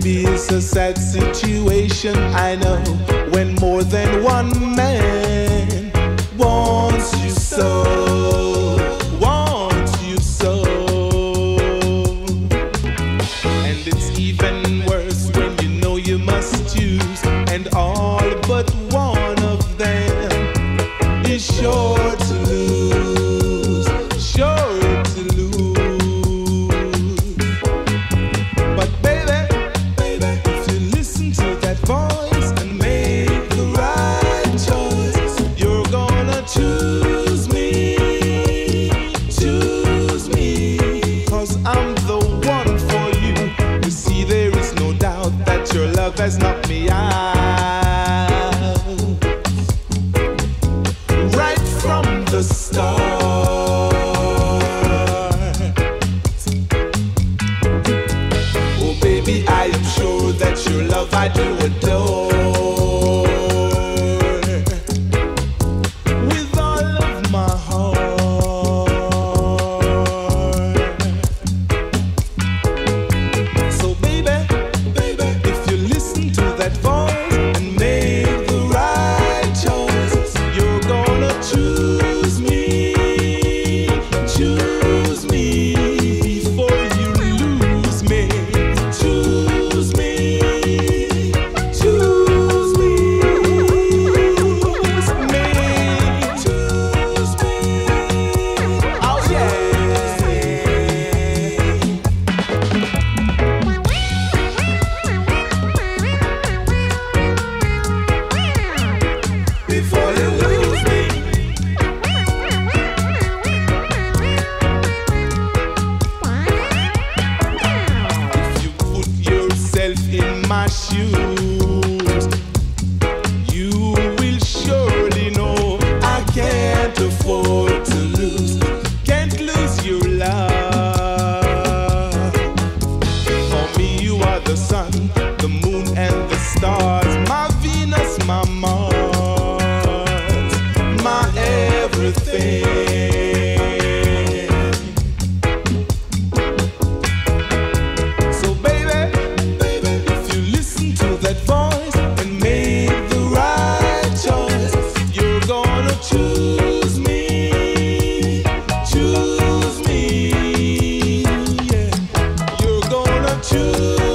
Baby, it's a sad situation, I know, when more than one man wants you so, wants you so. And it's even worse when you know you must choose, and all but one of them is sure to lose, sure to lose. But baby, if you listen to that voice and make the right choice, you're gonna choose me, 'cause I'm the one for you. You see, there is no doubt that your love has knocked me out right from the start. Oh baby, I am sure that your love I do adore. With all of my heart. So baby, if you listen to that voice and make the right choice, you're gonna choose me before you lose me. Choose me, choose me, choose me, choose me. Oh yeah. Before you lose me. If you put yourself in my shoes, you will surely know I can't afford to lose, can't lose your love. For me, you are the sun, the moon, and the stars, my Venus, my Mars, my everything. So baby, if you listen to that voice and make the right choice, you're gonna choose me, yeah. You're gonna choose